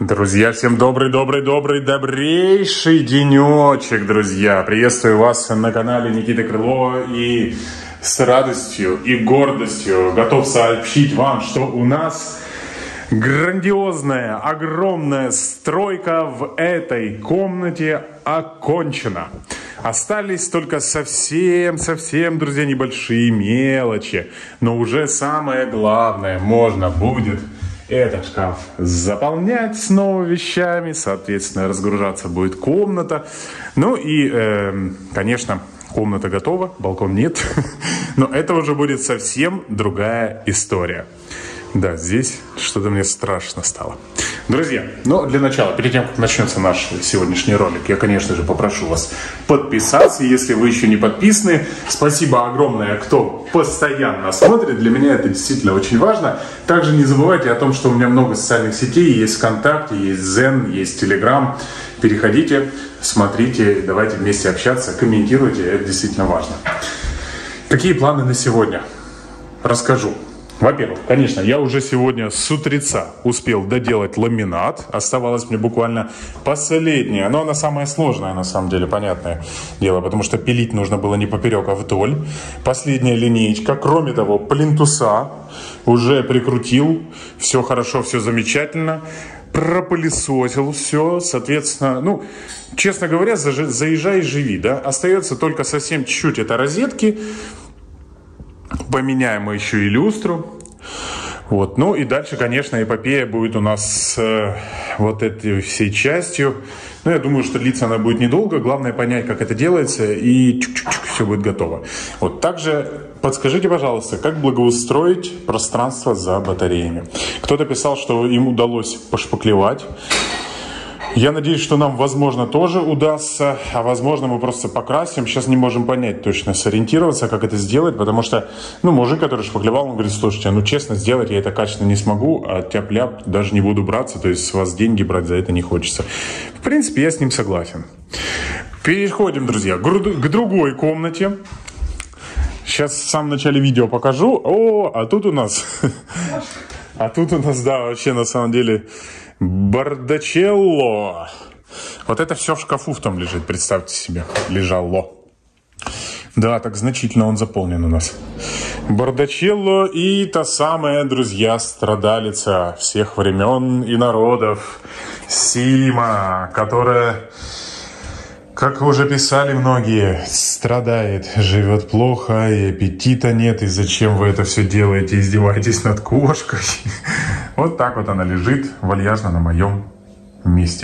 Друзья, всем добрейший денечек, друзья. Приветствую вас на канале Никиты Крылова и с радостью и гордостью готов сообщить вам, что у нас грандиозная, огромная стройка в этой комнате окончена. Остались только совсем, друзья, небольшие мелочи. Но уже самое главное, можно будет этот шкаф заполнять снова вещами, соответственно, разгружаться будет комната. Ну и, конечно, комната готова, балкон нет, но это уже будет совсем другая история. Да, здесь что-то мне страшно стало. Друзья, но для начала, перед тем, как начнется наш сегодняшний ролик, я, конечно же, попрошу вас подписаться, если вы еще не подписаны. Спасибо огромное, кто постоянно смотрит. Для меня это действительно очень важно. Также не забывайте о том, что у меня много социальных сетей. Есть ВКонтакте, есть Зен, есть Телеграм. Переходите, смотрите, давайте вместе общаться, комментируйте. Это действительно важно. Какие планы на сегодня? Расскажу. Во-первых, конечно, я уже сегодня с утреца успел доделать ламинат. Оставалось мне буквально последнее. Но она самая сложная, на самом деле, понятное дело. Потому что пилить нужно было не поперек, а вдоль. Последняя линеечка. Кроме того, плинтуса уже прикрутил. Все хорошо, все замечательно. Пропылесосил все. Соответственно, ну, честно говоря, заезжай и живи, да. Остается только совсем чуть-чуть. Это розетки. Поменяем мы еще и люстру. Вот. Ну и дальше, конечно, эпопея будет у нас с вот этой всей частью. Но я думаю, что длиться она будет недолго. Главное понять, как это делается, и чук-чук-чук, все будет готово. Вот. Также подскажите, пожалуйста, как благоустроить пространство за батареями. Кто-то писал, что им удалось пошпаклевать. Я надеюсь, что нам, возможно, тоже удастся, а возможно, мы просто покрасим. Сейчас не можем понять точно, сориентироваться, как это сделать, потому что, ну, мужик, который шпаклевал, он говорит: слушайте, ну, честно, сделать я это качественно не смогу, а тяп-ляп даже не буду браться, то есть с вас деньги брать за это не хочется. В принципе, я с ним согласен. Переходим, друзья, к другой комнате. Сейчас в самом начале видео покажу. А тут у нас, да, вообще, на самом деле... Бардачелло. Вот это все в шкафу в том лежит, представьте себе, лежало. Да, так значительно он заполнен у нас. Бардачелло и та самая, друзья, страдалица всех времен и народов, Сима, которая, как уже писали многие, страдает, живет плохо, и аппетита нет, и зачем вы это все делаете, издеваетесь над кошкой. Вот так вот она лежит вальяжно на моем месте.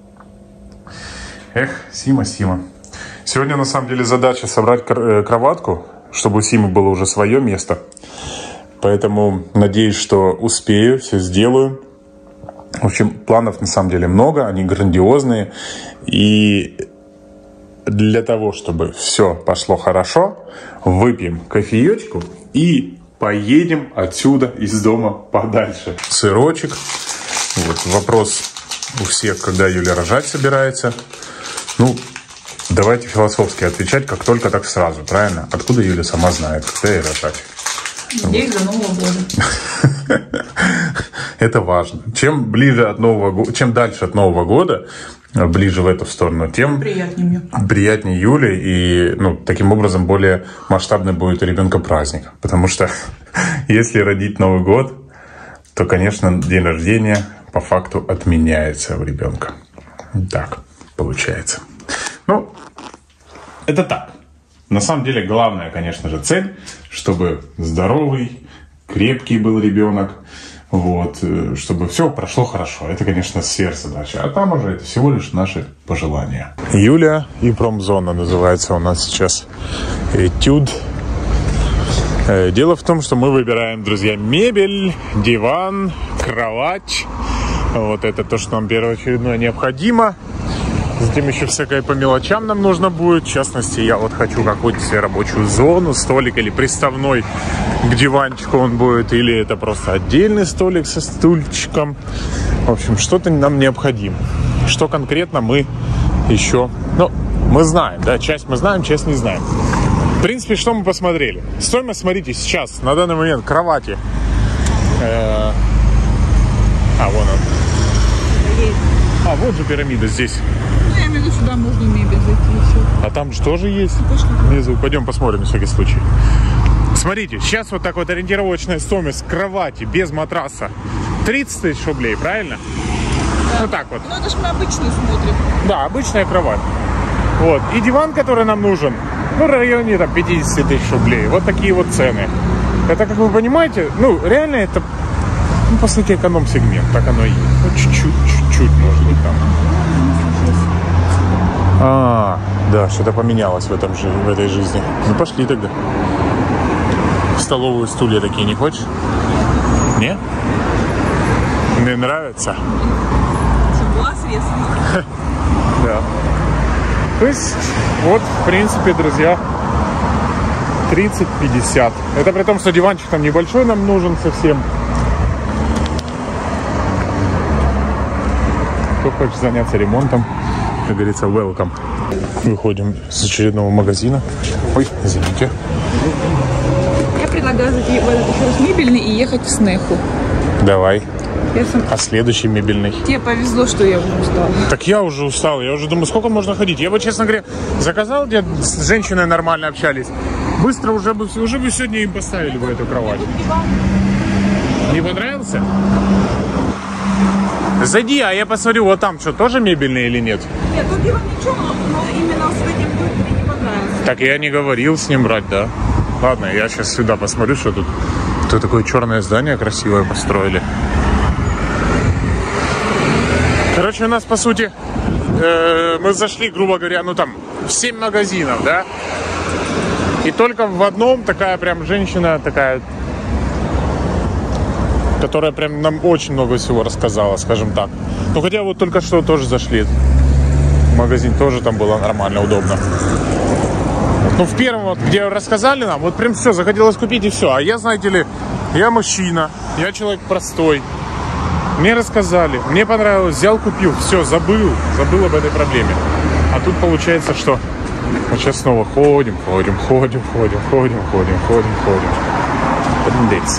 Эх, Сима. Сегодня, на самом деле, задача собрать кроватку, чтобы у Симы было уже свое место. Поэтому надеюсь, что успею, все сделаю. В общем, планов на самом деле много, они грандиозные. И для того, чтобы все пошло хорошо, выпьем кофеечку и поедем отсюда из дома подальше. Сырочек. Вот вопрос у всех, когда Юля рожать собирается. Ну, давайте философски отвечать, как только, так сразу, правильно? Откуда Юля сама знает, когда ей рожать? Здесь до Нового года. Это важно. Чем ближе от Нового года, чем дальше от Нового года, ближе в эту сторону, тем приятнее Юле, и, ну, таким образом более масштабный будет у ребенка праздник. Потому что если родить Новый год, то, конечно, день рождения по факту отменяется у ребенка. Так получается. Ну, это так. На самом деле, главная, конечно же, цель, чтобы здоровый, крепкий был ребенок. Вот, чтобы все прошло хорошо. Это, конечно, сверхзадача. А там уже это всего лишь наши пожелания. Юля и промзона называется у нас сейчас этюд. Дело в том, что мы выбираем, друзья, мебель, диван, кровать. Вот это то, что нам первоочередное необходимо. Затем еще всякое по мелочам нам нужно будет. В частности, я вот хочу какую-то себе рабочую зону, столик или приставной к диванчику он будет, или это просто отдельный столик со стульчиком. В общем, что-то нам необходимо. Что конкретно мы еще... Ну, мы знаем, да, часть мы знаем, часть не знаем. В принципе, что мы посмотрели? Стоимость, смотрите, сейчас, на данный момент, кровати. Вон он. А, вот же пирамида здесь. Ну, я имею в виду, сюда можно мебель зайти и все. А там же тоже есть. Пошли. Внизу. Пойдем посмотрим на всякий случай. Смотрите, сейчас вот так вот ориентировочная стоимость кровати без матраса 30 тысяч рублей, правильно? Да. Вот так вот. Ну, это ж мы обычную смотрим. Да, обычная кровать. Вот. И диван, который нам нужен, ну, в районе там 50 тысяч рублей. Вот такие вот цены. Это, как вы понимаете, ну, реально это, ну, по сути, эконом-сегмент. Так оно и есть. Ну, чуть-чуть, может быть, там. Да, что-то поменялось в этой жизни. Ну, пошли тогда. В столовую стулья такие не хочешь? Не? Мне нравится. Глаз резко. Да. То есть, вот, в принципе, друзья, 30-50. Это при том, что диванчик там небольшой нам нужен совсем. Кто хочет заняться ремонтом, как говорится, welcome. Выходим с очередного магазина. Ой, извините. Я предлагаю зайти в этот еще раз мебельный и ехать в Снеху. Давай. Я сам... А следующий мебельный? Тебе повезло, что я уже устала. Так я уже устал. Я уже думаю, сколько можно ходить. Я бы, честно говоря, заказал, где с женщиной нормально общались. Быстро уже бы сегодня им поставили бы эту кровать. Не понравился? Зайди, а я посмотрю, вот там что, тоже мебельный или нет? Нет, тут его ничего, но именно с этим мне не понравилось. Так я не говорил с ним брать, да? Ладно, я сейчас сюда посмотрю, что тут. Тут такое черное здание красивое построили. Короче, у нас, по сути, мы зашли, грубо говоря, ну там, в 7 магазинов, да? И только в одном такая прям женщина, такая, которая прям нам очень много всего рассказала, скажем так. Ну, хотя вот только что тоже зашли. В магазин тоже там было нормально, удобно. Ну, в первом, вот, где рассказали нам, вот прям все, захотелось купить и все. А я, знаете ли, я мужчина, я человек простой. Мне рассказали, мне понравилось, взял, купил, все, забыл об этой проблеме. А тут получается, что вот сейчас снова ходим. Трындец.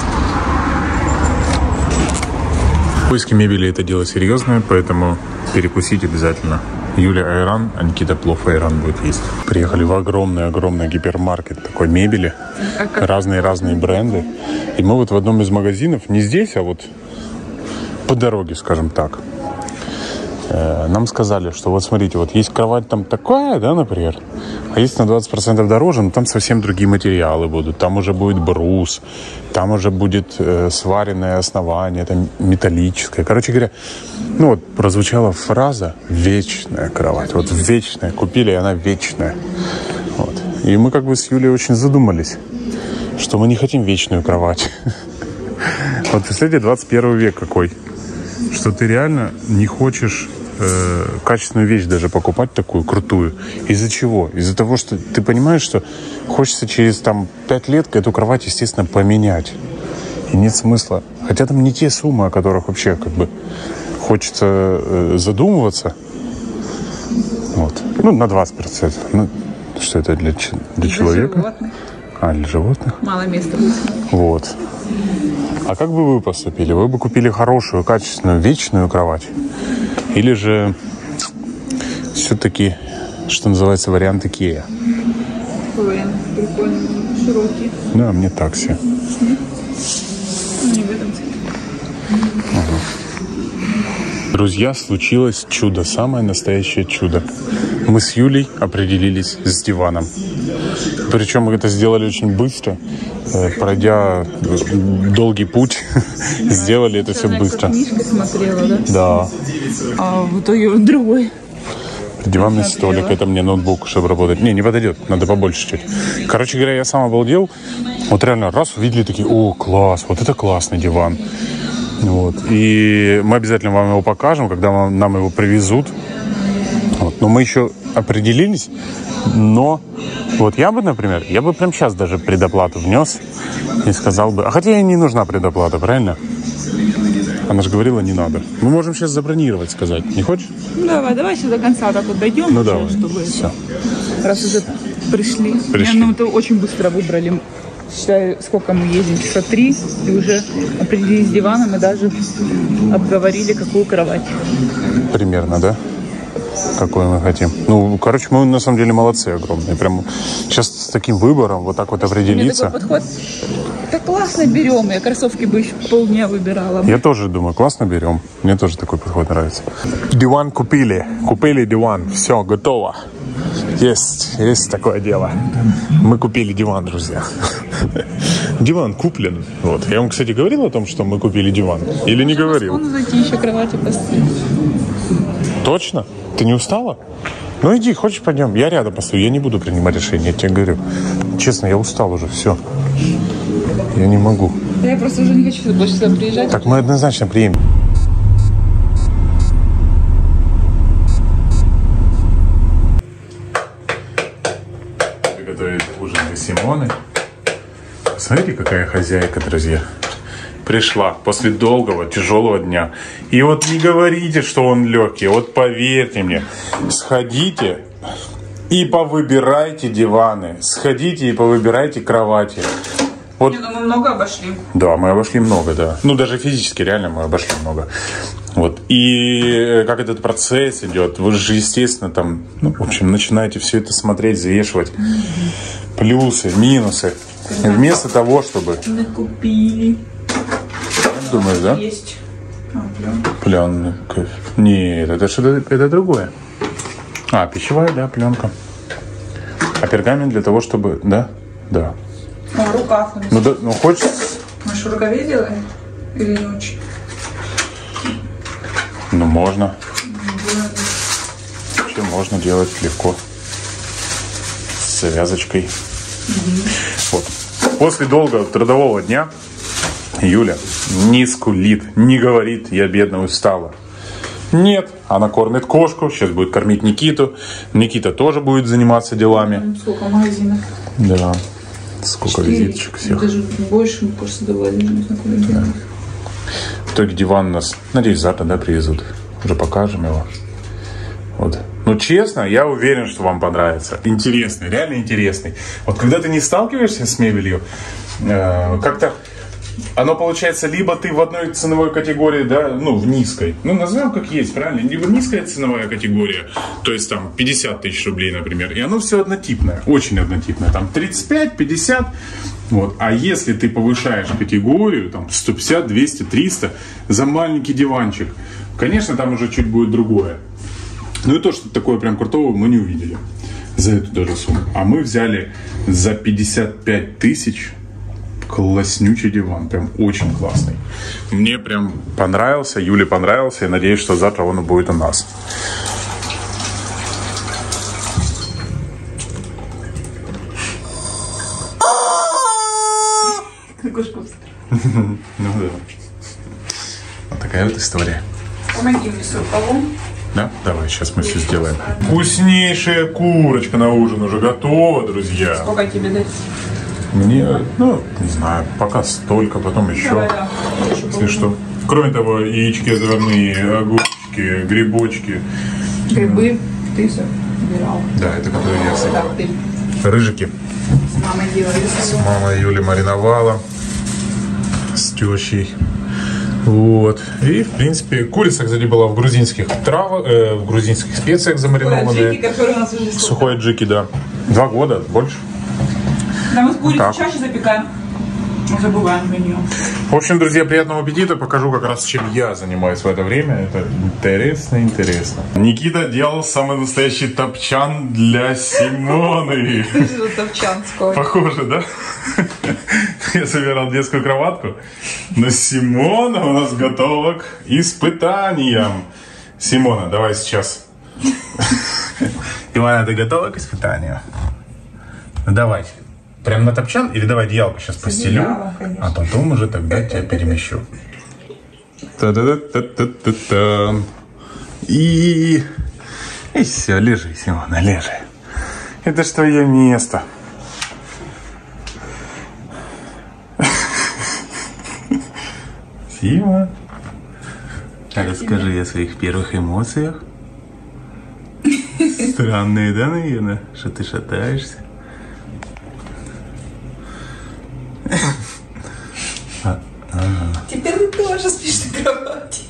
Поиски мебели — это дело серьезное, поэтому перекусить обязательно. Юля айран, а Никита плов айран будет есть. Приехали в огромный гипермаркет такой мебели. Разные бренды. И мы вот в одном из магазинов, не здесь, а вот по дороге, скажем так, нам сказали, что вот смотрите, вот есть кровать там такая, да, например, а есть на 20% дороже, но там совсем другие материалы будут. Там уже будет брус, там уже будет сваренное основание, там металлическое. Короче говоря, ну вот прозвучала фраза «вечная кровать». Вот вечная. Купили, и она вечная. Вот. И мы как бы с Юлей очень задумались, что мы не хотим вечную кровать. Вот представляете, 21 век какой. Что ты реально не хочешь качественную вещь даже покупать такую крутую. Из-за чего? Из-за того, что ты понимаешь, что хочется через там 5 лет эту кровать, естественно, поменять. И нет смысла. Хотя там не те суммы, о которых вообще как бы хочется задумываться. Вот. Ну, на 20%. Ну, что это для человека? Животных. А, для животных? Мало места. Вот. А как бы вы поступили? Вы бы купили хорошую, качественную, вечную кровать? Или же все-таки, что называется, вариант Икеа? Вариант прикольный, широкий. Да, мне так себе. Ну, не в этом цвете. Друзья, случилось чудо, самое настоящее чудо. Мы с Юлей определились с диваном. Причем мы это сделали очень быстро. Пройдя долгий путь, сделали это все быстро. Книжка смотрела, да? Да. А в итоге другой. Диванный столик, это мне ноутбук, чтобы работать. Не подойдет, надо побольше чуть. Короче говоря, я сам обалдел. Вот реально раз увидели такие: о, класс, вот это классный диван. Вот. И мы обязательно вам его покажем, когда нам его привезут. Вот. Но мы еще определились. Но вот я бы, например, прям сейчас даже предоплату внес и сказал бы, а хотя ей не нужна предоплата, правильно? Она же говорила, не надо. Мы можем сейчас забронировать, сказать. Не хочешь? Ну, давай сейчас до конца так вот дойдем. Ну, уже, давай. чтобы все. Раз уже пришли. Мы это очень быстро выбрали считай, сколько мы ездим, часа 3, и уже определились с диваном и даже обговорили, какую кровать. Примерно, да? Какой мы хотим. Ну, короче, мы на самом деле молодцы огромные. Прям сейчас с таким выбором вот так вот определиться. У меня такой подход. Да классно берем. Я кроссовки бы еще полдня выбирала. Я тоже думаю, классно берем. Мне тоже такой подход нравится. Диван купили. Купили диван. Все, готово. Есть такое дело. Мы купили диван, друзья. Диван куплен. Вот. Я вам, кстати, говорил о том, что мы купили диван? Или не говорил? Можно зайти еще кровати поставить. Точно? Ты не устала? Ну иди, хочешь, пойдем. Я рядом постою, я не буду принимать решение, я тебе говорю. Честно, я устал уже, все. Я не могу. Да я просто уже не хочу больше сюда приезжать. Так мы однозначно приедем. Приготовить ужин для Симоны. Смотрите, какая хозяйка, друзья. Пришла после долгого, тяжелого дня. И вот не говорите, что он легкий. Вот поверьте мне. Сходите и повыбирайте диваны. Сходите и повыбирайте кровати. Вот. Не, ну мы много обошли. Да, мы обошли много, да. Ну, даже физически реально мы обошли много. Вот. И как этот процесс идет, вы же, естественно, там, ну, в общем, начинаете все это смотреть, взвешивать. Плюсы, минусы. И вместо того, чтобы... Накупили. Думаешь, да? Есть. Пленка. Нет, это что-то, это другое. А, пищевая, да, пленка. А пергамент для того, чтобы, да? Да. А, рукав. Ну, да, ну хочешь... Мы что, в рукаве делаем? Или не очень? Ну, можно. Вообще можно делать легко. С завязочкой. Вот. После долгого трудового дня Юля не скулит, не говорит, я бедно устала. Нет, она кормит кошку, сейчас будет кормить Никиту. Никита тоже будет заниматься делами. Сколько магазинов? Да, сколько 4, визиточек всех. Даже больше, мы просто давали. Да. В итоге диван у нас, надеюсь, завтра, да, привезут. Уже покажем его. Вот. Ну, честно, я уверен, что вам понравится. Интересный, реально интересный. Вот когда ты не сталкиваешься с мебелью, как-то оно получается, либо ты в одной ценовой категории, да, ну, в низкой. Ну, назовем как есть, правильно? Либо низкая ценовая категория, то есть там 50 тысяч рублей, например. И оно все однотипное, очень однотипное. Там 35, 50. Вот. А если ты повышаешь категорию, там 150, 200, 300 за маленький диванчик, конечно, там уже чуть будет другое. Ну и то, что такое прям крутого, мы не увидели за эту даже сумму. А мы взяли за 55 тысяч класснючий диван. Прям очень классный. Мне прям понравился, Юле понравился. Я надеюсь, что завтра он будет у нас. Ну да. Вот такая вот история. Помоги мне с рукавом. Да? Давай, сейчас мы все сделаем. Вкуснейшая курочка на ужин уже готова, друзья. Сколько тебе дать? Мне, ну, не знаю, пока столько, потом еще. Давай, да. Если что. Кроме того, яички заварные, огурчики, грибочки. Грибы ты собирал. Да, это которые я собирал. Да, ты. Рыжики. С мамой делали. Мама Юля мариновала с тещей. Вот. И, в принципе, курица, кстати, была в грузинских травах, в грузинских специях замаринованная. Сухой аджики, который у нас уже Сухой аджики, да. 2 года, больше. Да, мы с курицей Так. чаще запекаем. Мы забываем про нее. В общем, друзья, приятного аппетита. Покажу как раз, чем я занимаюсь в это время. Это интересно. Никита делал самый настоящий топчан для Симоны. Ты топчанского. Похоже, да? Я собирал детскую кроватку. Но Симона у нас готова к испытаниям. Симона, давай сейчас. Ивана, ты готова к испытанию? Ну, давай. Прям на топчан? Или давай одеялко сейчас постелю, а потом уже тогда тебя перемещу. Та-да-да-та-та-та-та. И все, лежи, Симона, лежи. Это ж твое место. Сима, расскажи о своих первых эмоциях. Странные, да, наверное, что ты шатаешься?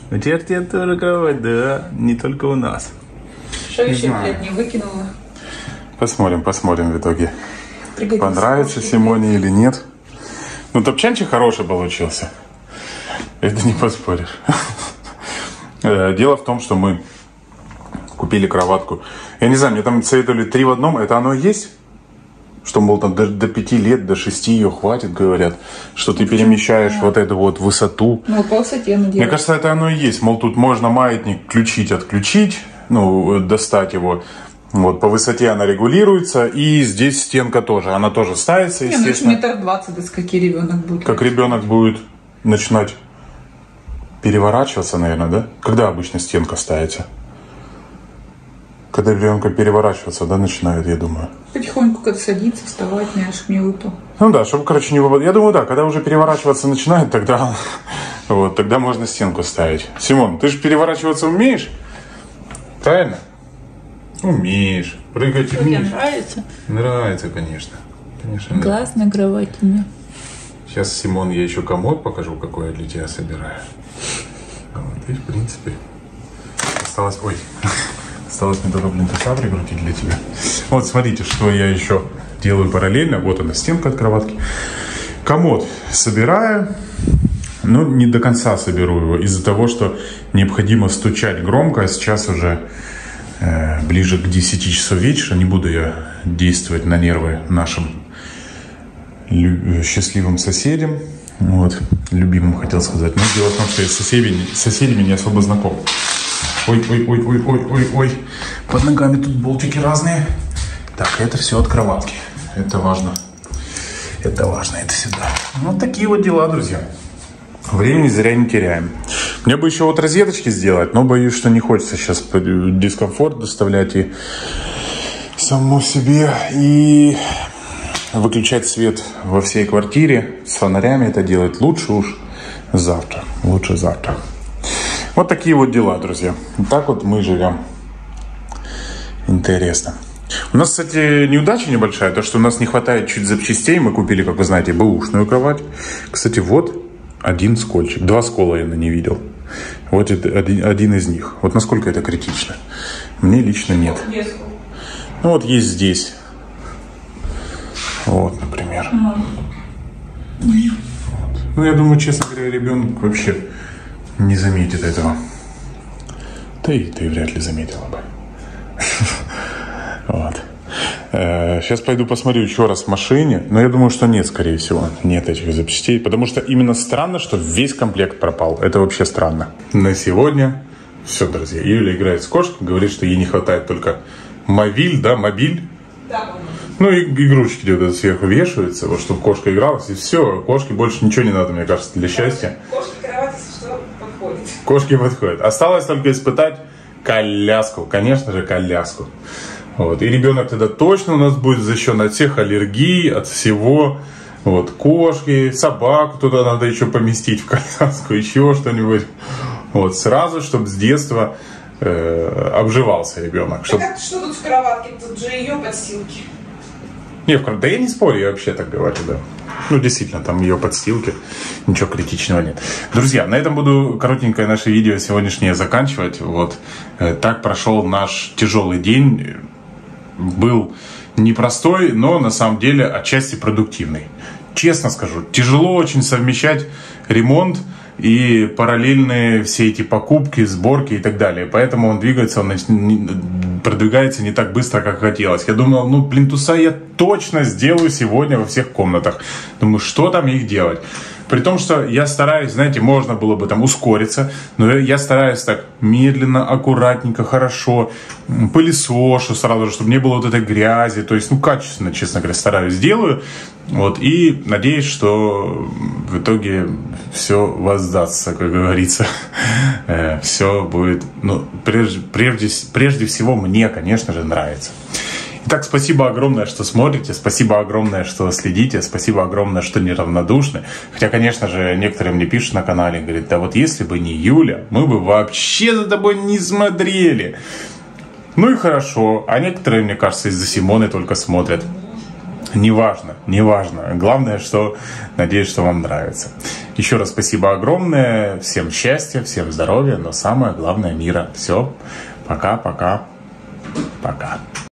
У тебя тоже кровать, да? Не только у нас. Что еще, блядь, не выкинула? Посмотрим в итоге. Пригодится. Понравится Симоне или нет. Ну, топчанчик хороший получился. Это не поспоришь. Дело в том, что мы купили кроватку. Я не знаю, мне там советовали 3 в одном. Это оно и есть? Что, мол, там до 5 лет, до 6 ее хватит, говорят. Что ты перемещаешь вот эту вот высоту. Ну, по высоте она делает. Мне кажется, это оно и есть. Мол, тут можно маятник включить, отключить. Ну, достать его. Вот, по высоте она регулируется. И здесь стенка тоже. Она тоже ставится, естественно. Ну, 1,20 м, да с какие ребенок будет. Как ребенок будет начинать переворачиваться, наверное, да? Когда обычно стенка ставится? Когда ребенка переворачиваться, да, начинает, я думаю. Потихоньку, когда садится, вставать, знаешь, к минуту. Ну да, чтобы, короче, не выпадать. Я думаю, да, когда уже переворачиваться начинает, тогда, вот, тогда можно стенку ставить. Симон, ты же переворачиваться умеешь? Правильно? Умеешь. Прыгать умеешь. Тебе нравится? Нравится, конечно. Конечно. Классная кровать у меня. Сейчас, Симон, я еще комод покажу, какой я для тебя собираю. Вот, и, в принципе, осталось... Ой, осталось мне только плинтуса прикрутить для тебя. Вот, смотрите, что я еще делаю параллельно. Вот она, стенка от кроватки. Комод собираю, но не до конца соберу его, из-за того, что необходимо стучать громко. А сейчас уже ближе к 10 часов вечера. Не буду я действовать на нервы нашим счастливым соседям. Вот, любимым хотел сказать. Но дело в том, что я с соседями не особо знаком. Ой. Под ногами тут болтики разные. Так, это все от кроватки. Это важно. Это сюда. Вот такие вот дела, друзья. Времени зря не теряем. Мне бы еще вот розеточки сделать, но боюсь, что не хочется сейчас дискомфорт доставлять и самому себе. И выключать свет во всей квартире с фонарями это делать лучше уж завтра. Лучше завтра. Вот такие вот дела, друзья. Так вот мы живем. Интересно. У нас, кстати, неудача небольшая, то, что у нас не хватает чуть запчастей. Мы купили, как вы знаете, бэушную кровать. Кстати, вот один скольчик. 2 скола я не видел. Вот это один из них. Вот насколько это критично? Мне лично нет. Ну вот есть здесь. Вот, например. Вот. Ну, я думаю, честно говоря, ребенок вообще не заметит этого. Да и ты вряд ли заметила бы. Вот. Сейчас пойду посмотрю еще раз в машине. Но я думаю, что нет, скорее всего. Нет этих запчастей. Потому что именно странно, что весь комплект пропал. Это вообще странно. На сегодня все, друзья. Юля играет с кошкой. Говорит, что ей не хватает только мобиль. Да. Ну и игрушки где-то сверху вешаются, вот, чтобы кошка игралась. И все. Кошке больше ничего не надо, мне кажется, для счастья. Кошки кровать, что подходит. Кошки подходят. Осталось только испытать коляску. Конечно же, коляску. Вот. И ребенок тогда точно у нас будет защищен от всех аллергий, от всего. Вот. Кошки, собаку туда надо еще поместить в коляску, еще что-нибудь. Вот. Сразу, чтобы с детства обживался ребенок. Чтоб... Так, что тут в кроватке? Тут же ее подстилки. Не, да я не спорю, я вообще так говорю, да. Ну, действительно, там ее подстилки, ничего критичного нет. Друзья, на этом буду коротенькое наше видео сегодняшнее заканчивать. Вот. Так прошел наш тяжелый день. Был непростой, но на самом деле отчасти продуктивный. Честно скажу, тяжело очень совмещать ремонт и параллельные все эти покупки, сборки и так далее. Поэтому он продвигается не так быстро, как хотелось. Я думал, ну, плинтуса я точно сделаю сегодня во всех комнатах. Думаю, что там их делать? При том, что я стараюсь, знаете, можно было бы там ускориться, но я стараюсь так медленно, аккуратненько, хорошо, пылесошу сразу же, чтобы не было вот этой грязи. То есть, ну, качественно, честно говоря, стараюсь, делаю. Вот, и надеюсь, что в итоге все воздастся, как говорится. Все будет, ну, прежде всего, мне, конечно же, нравится. Итак, спасибо огромное, что смотрите, спасибо огромное, что следите, спасибо огромное, что неравнодушны. Хотя, конечно же, некоторые мне пишут на канале, говорят, да вот если бы не Юля, мы бы вообще за тобой не смотрели. Ну и хорошо, а некоторые, мне кажется, из-за Симоны только смотрят. Неважно. Главное, что надеюсь, что вам нравится. Еще раз спасибо огромное. Всем счастья, всем здоровья, но самое главное мира. Все. Пока.